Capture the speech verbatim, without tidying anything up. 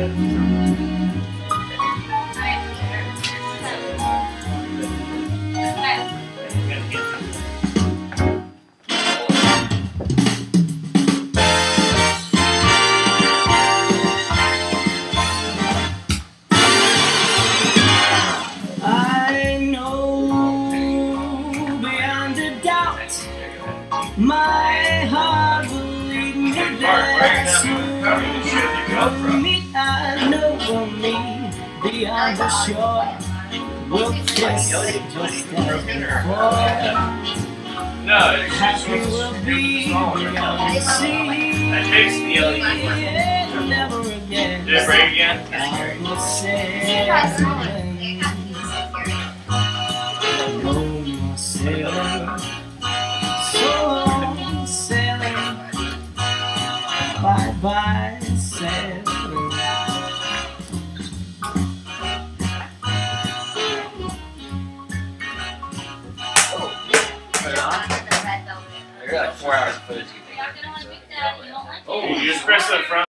My heart will lead me there soon. Meet I know will meet beyond the shore. We'll kiss just as before. Happy we'll be beyond the sea. That makes the L E D. Never again. Did it break again? I will say no more sailing. Bye bye, sailing. You're like four hours footage. Oh, you just press the front.